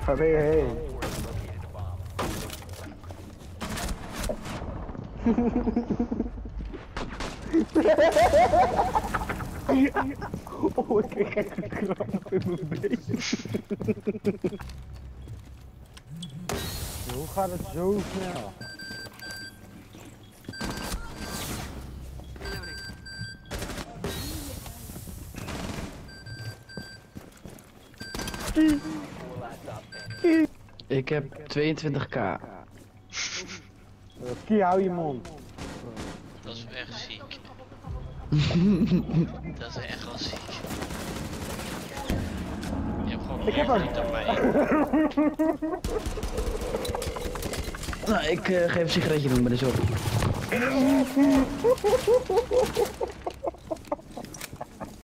Hey. Oh, ik kreeg echt een kramp in mijn been. Hoe gaat het zo snel? Ik heb 22k. Kie, hou je mond. Dat is echt ziek. Dat is echt wel ziek. Je hebt gewoon meer niet dan mij. Nou, ik ga even een sigaretje doen bij de zorg.